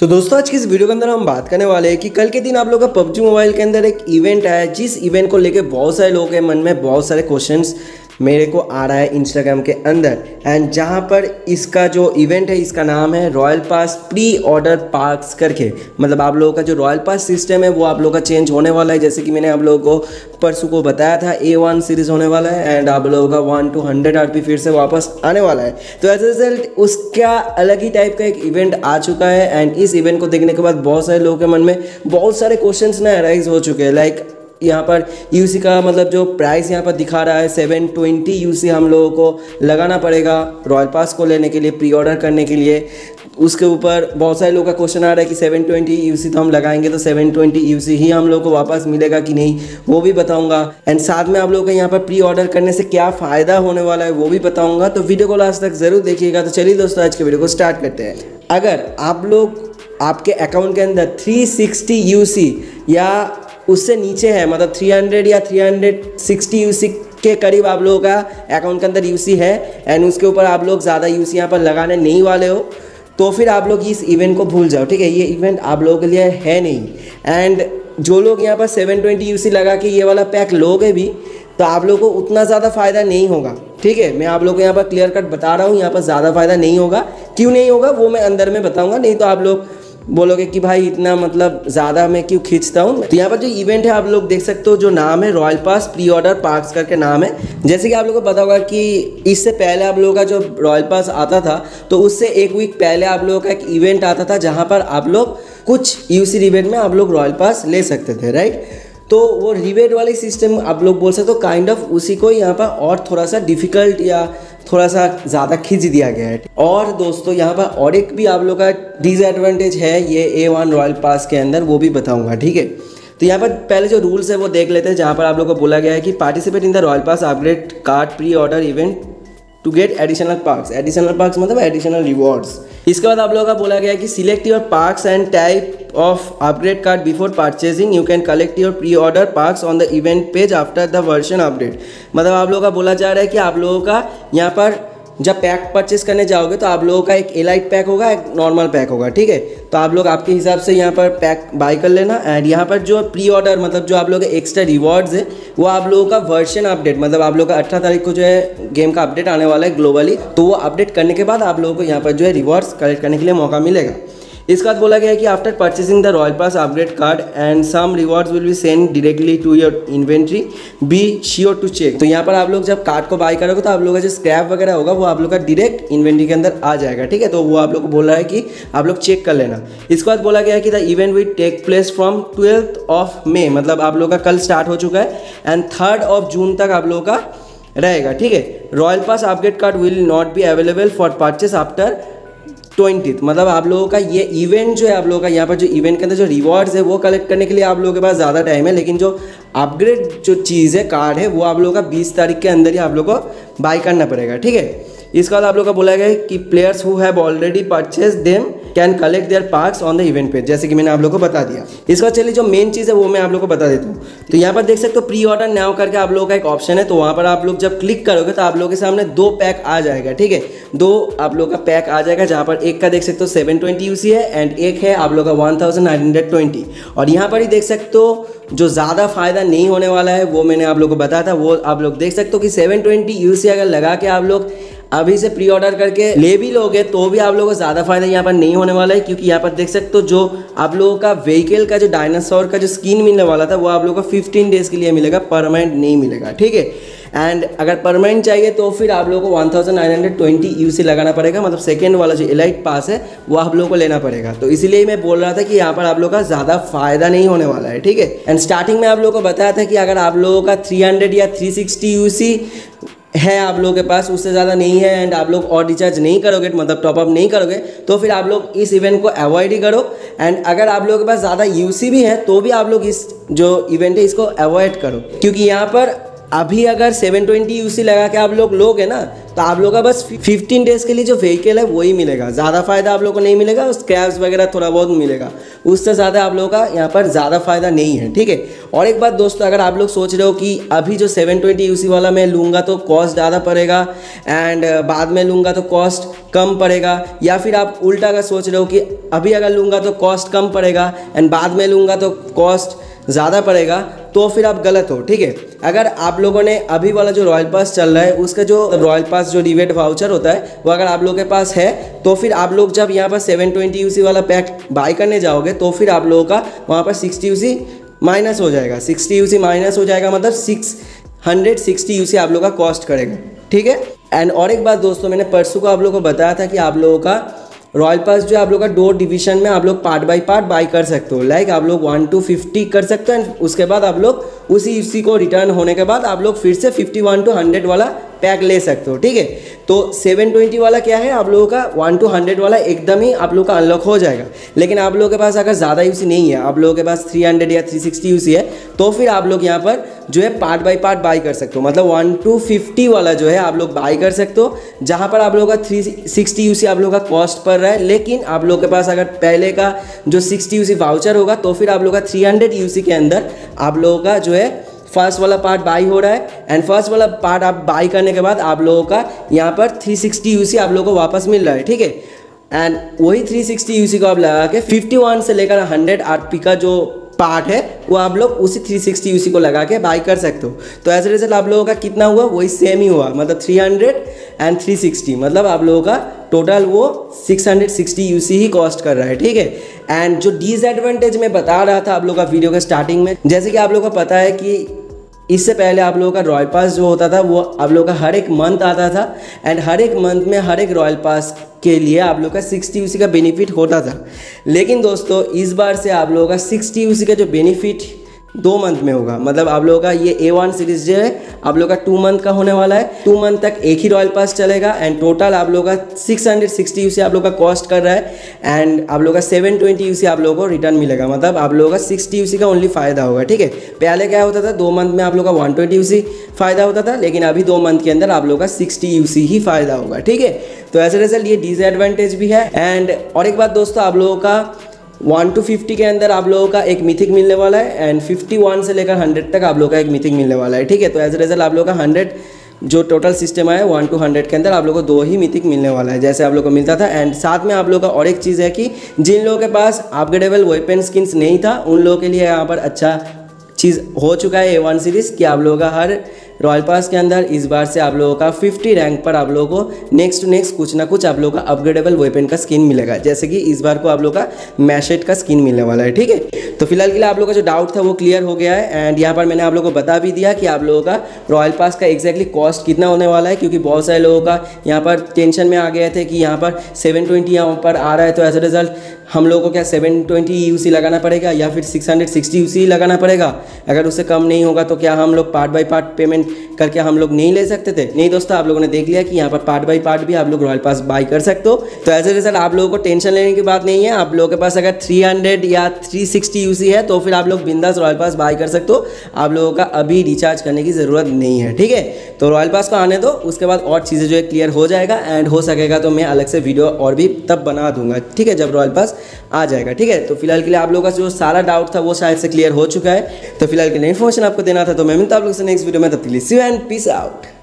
तो दोस्तों आज की इस वीडियो के अंदर हम बात करने वाले हैं कि कल के दिन आप लोग का पबजी मोबाइल के अंदर एक इवेंट आया, जिस इवेंट को लेके बहुत सारे लोगों के मन में बहुत सारे क्वेश्चंस मेरे को आ रहा है इंस्टाग्राम के अंदर। एंड जहां पर इसका जो इवेंट है इसका नाम है royal pass pre order perks करके। मतलब आप लोगों का जो रॉयल पास सिस्टम है वो आप लोगों का चेंज होने वाला है। जैसे कि मैंने आप लोगों को परसों को बताया था A1 सीरीज़ होने वाला है एंड आप लोगों का 1 to 100 RP फिर से वापस आने वाला है। तो एज ए रिजल्ट उसका अलग ही टाइप का एक इवेंट आ चुका है। एंड इस इवेंट को देखने के बाद बहुत सारे लोगों के मन में बहुत सारे क्वेश्चंस ना अराइज हो चुके हैं। लाइक यहाँ पर यूसी का मतलब जो प्राइस यहाँ पर दिखा रहा है 720 यूसी हम लोगों को लगाना पड़ेगा रॉयल पास को लेने के लिए, प्री ऑर्डर करने के लिए। उसके ऊपर बहुत सारे लोगों का क्वेश्चन आ रहा है कि 720 यूसी तो हम लगाएंगे तो 720 यूसी ही हम लोग को वापस मिलेगा कि नहीं, वो भी बताऊंगा। एंड साथ में आप लोगों का यहाँ पर प्री ऑर्डर करने से क्या फ़ायदा होने वाला है वो भी बताऊंगा। तो वीडियो को लास्ट तक ज़रूर देखिएगा। तो चलिए दोस्तों आज के वीडियो को स्टार्ट करते हैं। अगर आप लोग आपके अकाउंट के अंदर 360 यूसी या उससे नीचे है, मतलब 300 या 360 यूसी के करीब आप लोगों का अकाउंट के अंदर यूसी है एंड उसके ऊपर आप लोग ज़्यादा यूसी यहाँ पर लगाने नहीं वाले हो, तो फिर आप लोग इस इवेंट को भूल जाओ। ठीक है, ये इवेंट आप लोगों के लिए है नहीं। एंड जो लोग यहाँ पर 720 यूसी लगा के ये वाला पैक लोगे भी तो आप लोगों को उतना ज़्यादा फ़ायदा नहीं होगा। ठीक है, मैं आप लोगों को यहाँ पर क्लियर कट बता रहा हूँ, यहाँ पर ज़्यादा फ़ायदा नहीं होगा। क्यों नहीं होगा वो मैं अंदर में बताऊँगा, नहीं तो आप लोग बोलोगे कि भाई इतना मतलब ज़्यादा मैं क्यों खींचता हूँ। तो यहाँ पर जो इवेंट है आप लोग देख सकते हो, जो नाम है royal pass pre order perks करके नाम है। जैसे कि आप लोगों को पता होगा कि इससे पहले आप लोगों का जो रॉयल पास आता था तो उससे एक वीक पहले आप लोगों का एक इवेंट आता था जहाँ पर आप लोग कुछ यूसी रिबेट में आप लोग रॉयल पास ले सकते थे, राइट। तो वो रिबेट वाली सिस्टम आप लोग बोल सकते हो काइंड ऑफ उसी को यहाँ पर और थोड़ा सा डिफ़िकल्ट या थोड़ा सा ज़्यादा खींच दिया गया है। और दोस्तों यहाँ पर और एक भी आप लोग का डिसएडवांटेज है ये A1 रॉयल पास के अंदर, वो भी बताऊँगा। ठीक है, तो यहाँ पर पहले जो रूल्स है वो देख लेते हैं। जहाँ पर आप लोग को बोला गया है कि participate in the royal pass upgrade card pre order event to get additional perks. Additional perks मतलब एडिशनल रिवॉर्ड्स। इसके बाद आप लोगों का बोला गया है कि select your perks and type of upgrade card before purchasing. You can collect your pre order perks on the event page after the version update. मतलब आप लोगों का बोला जा रहा है कि आप लोगों का यहाँ पर जब पैक परचेस करने जाओगे तो आप लोगों का एक एलाइट पैक होगा, एक नॉर्मल पैक होगा। ठीक है, तो आप लोग आपके हिसाब से यहाँ पर पैक बाय कर लेना। एंड यहाँ पर जो प्री ऑर्डर मतलब जो आप लोगों के एक्स्ट्रा रिवॉर्ड्स है वो आप लोगों का वर्जन अपडेट, मतलब आप लोगों का 18 तारीख को जो है गेम का अपडेट आने वाला है ग्लोबली, तो वो अपडेट करने के बाद आप लोगों को यहाँ पर जो है रिवॉर्ड्स कलेक्ट करने के लिए मौका मिलेगा। इसके बाद बोला गया है कि after purchasing the royal pass upgrade card and some rewards will be send directly to your inventory, be sure to check. तो यहाँ पर आप लोग जब कार्ड को बाय करोगे तो आप लोगों का जो स्क्रैप वगैरह होगा वो आप लोग का डायरेक्ट इन्वेंट्री के अंदर आ जाएगा। ठीक है, तो वो आप लोग को बोल रहा है कि आप लोग चेक कर लेना। इसके बाद बोला गया है कि the event will take place from 12 May, मतलब आप लोग का कल स्टार्ट हो चुका है एंड 3 जून तक आप लोगों का रहेगा। ठीक है, royal pass upgrade card will not be available for purchase after 20th। मतलब आप लोगों का ये इवेंट जो है आप लोगों का यहाँ पर जो इवेंट के अंदर जो रिवॉर्ड्स है वो कलेक्ट करने के लिए आप लोगों के पास ज़्यादा टाइम है, लेकिन जो अपग्रेड जो चीज़ है कार्ड है वो आप लोगों का 20 तारीख के अंदर ही आप लोगों को बाय करना पड़ेगा। ठीक है, इसके बाद आप लोग का बोला गया है कि players who have already purchase them can collect their perks on the event page, जैसे कि मैंने आप लोगों को बता दिया। इसके बाद चलिए जो मेन चीज़ है वो मैं आप लोगों को बता देता हूँ। तो यहाँ पर देख सकते हो प्री ऑर्डर नाउ करके आप लोगों का एक ऑप्शन है, तो वहाँ पर आप लोग जब क्लिक करोगे तो आप लोगों के सामने 2 पैक आ जाएगा। ठीक है, 2 आप लोग का पैक आ जाएगा, जहाँ पर एक का देख सकते हो 720 यूसी है एंड एक है आप लोग का 1920। और यहाँ पर ही देख सकते हो जो ज़्यादा फ़ायदा नहीं होने वाला है वो मैंने आप लोग को बताया था, वो आप लोग देख सकते हो कि 720 यूसी अगर लगा के आप लोग अभी से प्री ऑर्डर करके ले भी लोगे तो भी आप लोगों को ज़्यादा फायदा यहाँ पर नहीं होने वाला है। क्योंकि यहाँ पर देख सकते हो जो आप लोगों का व्हीकल का जो डायनासोर का जो स्किन मिलने वाला था वो आप लोगों को 15 डेज़ के लिए मिलेगा, परमानेंट नहीं मिलेगा। ठीक है, एंड अगर परमानेंट चाहिए तो फिर आप लोगों को 1920 यूसी लगाना पड़ेगा, मतलब सेकेंड वाला जो एलाइट पास है वो आप लोगों को लेना पड़ेगा। तो इसीलिए मैं बोल रहा था कि यहाँ पर आप लोगों का ज़्यादा फायदा नहीं होने वाला है। ठीक है, एंड स्टार्टिंग में आप लोगों को बताया था कि अगर आप लोगों का 300 या 360 यूसी है आप लोगों के पास, उससे ज़्यादा नहीं है एंड आप लोग और रिचार्ज नहीं करोगे, मतलब टॉपअप नहीं करोगे, तो फिर आप लोग इस इवेंट को अवॉइड ही करो। एंड अगर आप लोगों के पास ज़्यादा यूसी भी है तो भी आप लोग इस जो इवेंट है इसको अवॉइड करो, क्योंकि यहाँ पर अभी अगर 720 यूसी लगा के आप लोग लोगे ना तो आप लोग का बस 15 डेज़ के लिए जो व्हीकल है वही मिलेगा, ज़्यादा फ़ायदा आप लोग को नहीं मिलेगा। स्क्रैप्स वगैरह थोड़ा बहुत मिलेगा, उससे ज़्यादा आप लोगों का यहाँ पर ज़्यादा फ़ायदा नहीं है, ठीक है। और एक बात दोस्तों, अगर आप लोग सोच रहे हो कि अभी जो 720 यूसी वाला मैं लूँगा तो कॉस्ट ज़्यादा पड़ेगा एंड बाद में लूँगा तो कॉस्ट कम पड़ेगा, या फिर आप उल्टा का सोच रहे हो कि अभी अगर लूँगा तो कॉस्ट कम पड़ेगा एंड बाद में लूँगा तो कॉस्ट ज़्यादा पड़ेगा, तो फिर आप गलत हो, ठीक है। अगर आप लोगों ने अभी वाला जो रॉयल पास चल रहा है उसका जो रॉयल पास जो रिबेट वाउचर होता है वो अगर आप लोगों के पास है तो फिर आप लोग जब यहाँ पर 720 यूसी वाला पैक बाय करने जाओगे तो फिर आप लोगों का वहाँ पर 60 यूसी माइनस हो जाएगा। 60 यूसी माइनस हो जाएगा मतलब 660 यूसी आप लोग का कॉस्ट करेगा, ठीक है। एंड और एक बात दोस्तों, मैंने परसों को आप लोगों को बताया था कि आप लोगों का रॉयल पास जो है आप लोग का 2 डिवीजन में आप लोग पार्ट बाय पार्ट बाई कर सकते हो। लाइक आप लोग 1 to 50 कर सकते हो एंड उसके बाद आप लोग उसी को रिटर्न होने के बाद आप लोग फिर से 51 to 100 वाला पैक ले सकते हो, ठीक है। तो 720 वाला क्या है, आप लोगों का 1 to 100 वाला एकदम ही आप लोग का अनलॉक हो जाएगा। लेकिन आप लोगों के पास अगर ज़्यादा यूसी नहीं है, आप लोगों के पास 300 या 360 यूसी है, तो फिर आप लोग यहाँ पर जो है पार्ट बाय पार्ट बाई कर सकते हो। मतलब 1 to 50 वाला जो है आप लोग बाई कर सकते हो, जहाँ पर आप लोगों का 360 यूसी आप लोगों का कॉस्ट पड़ रहा है। लेकिन आप लोग के पास अगर पहले का जो 60 यूसी वाउचर होगा तो फिर आप लोग का 300 यूसी के अंदर आप लोगों का जो है फर्स्ट वाला पार्ट बाई हो रहा है एंड फर्स्ट वाला पार्ट आप बाई करने के बाद आप लोगों का यहाँ पर 360 यूसी आप लोगों को वापस मिल रहा है, ठीक है। एंड वही 360 यूसी को आप लगा के 51 से लेकर 100 आरपी का जो पार्ट है वो आप लोग उसी 360 यूसी को लगा के बाई कर सकते हो। तो एज ए रिजल्ट आप लोगों का कितना हुआ, वही सेम ही हुआ, मतलब 300 एंड 360, मतलब आप लोगों का टोटल वो 660 यूसी ही कॉस्ट कर रहा है, ठीक है। एंड जो डिसएडवांटेज मैं बता रहा था आप लोगों का वीडियो के स्टार्टिंग में, जैसे कि आप लोगों को पता है कि इससे पहले आप लोगों का रॉयल पास जो होता था वो आप लोगों का हर एक मंथ आता था एंड हर एक मंथ में हर एक रॉयल पास के लिए आप लोग का 60 यूसी का बेनिफिट होता था। लेकिन दोस्तों इस बार से आप लोगों का 60 यूसी का जो बेनिफिट 2 मंथ में होगा। मतलब आप लोगों का ये A1 सीरीज जो है आप लोगों का 2 मंथ का होने वाला है। 2 मंथ तक एक ही रॉयल पास चलेगा एंड टोटल आप लोगों का 660 यूसी आप लोगों का कॉस्ट कर रहा है एंड आप लोगों का 720 यूसी आप लोगों को रिटर्न मिलेगा। मतलब आप लोगों का 60 यूसी का ओनली फ़ायदा होगा, ठीक है। पहले क्या होता था, 2 मंथ में आप लोगों का 120 यूसी फ़ायदा होता था, लेकिन अभी 2 मंथ के अंदर आप लोगों का 60 यूसी ही फ़ायदा होगा, ठीक है। तो ऐसे रिजल्ट ये डिसएडवांटेज भी है। एंड और एक बात दोस्तों, आप लोगों का 1 to 50 के अंदर आप लोगों का एक मिथिक मिलने वाला है एंड 51 से लेकर 100 तक आप लोगों का एक मिथिक मिलने वाला है, ठीक है। तो एज ए रिजल्ट आप लोगों का 100 जो टोटल सिस्टम है 1 to 100 के अंदर आप लोगों को 2 ही मिथिक मिलने वाला है, जैसे आप लोगों को मिलता था। एंड साथ में आप लोगों का और एक चीज़ है कि जिन लोगों के पास अपग्रेडेबल वेपन स्किन्स नहीं था उन लोगों के लिए यहाँ पर अच्छा चीज़ हो चुका है A1 सीरीज़ कि आप लोगों का हर रॉयल पास के अंदर इस बार से आप लोगों का 50 रैंक पर आप लोगों को नेक्स्ट टू नेक्स्ट कुछ ना कुछ आप लोगों का अपग्रेडेबल वेपन का स्किन मिलेगा। जैसे कि इस बार को आप लोगों का मैशेट का स्किन मिलने वाला है, ठीक है। तो फिलहाल के लिए आप लोगों का जो डाउट था वो क्लियर हो गया है एंड यहाँ पर मैंने आप लोगों को बता भी दिया कि आप लोगों का रॉयल पास का एग्जैक्टली कॉस्ट कितना होने वाला है, क्योंकि बहुत सारे लोगों का यहाँ पर टेंशन में आ गए थे कि यहाँ पर 720 यहाँ पर आ रहा है, तो एज ए रिजल्ट हम लोगों को क्या 720 यूसी लगाना पड़ेगा या फिर 660 यूसी लगाना पड़ेगा। अगर उससे कम नहीं होगा तो क्या हम लोग पार्ट बाय पार्ट पेमेंट करके हम लोग नहीं ले सकते थे? नहीं दोस्तों, आप लोगों ने देख लिया कि यहाँ पर पार्ट बाय पार्ट भी आप लोग रॉयल पास बाई कर सकते हो। तो एज ए रिजल्ट आप लोगों को टेंशन लेने की बात नहीं है। आप लोगों के पास अगर 300 या 360 यूसी है तो फिर आप लोग बिंदास रॉयल पास बाई कर सकते हो। आप लोगों का अभी रिचार्ज करने की ज़रूरत नहीं है, ठीक है। तो रॉयल पास को आने दो, उसके बाद और चीज़ें जो है क्लियर हो जाएगा एंड हो सकेगा तो मैं अलग से वीडियो और भी तब बना दूंगा, ठीक है, जब रॉयल पास आ जाएगा, ठीक है। तो फिलहाल के लिए आप लोगों का जो सारा डाउट था वो शायद से क्लियर हो चुका है। तो फिलहाल के लिए इन्फॉर्मेशन आपको देना था, तो मैं मिलता हूं आप लोगों से नेक्स्ट वीडियो में। तब तक के लिए see you and peace out.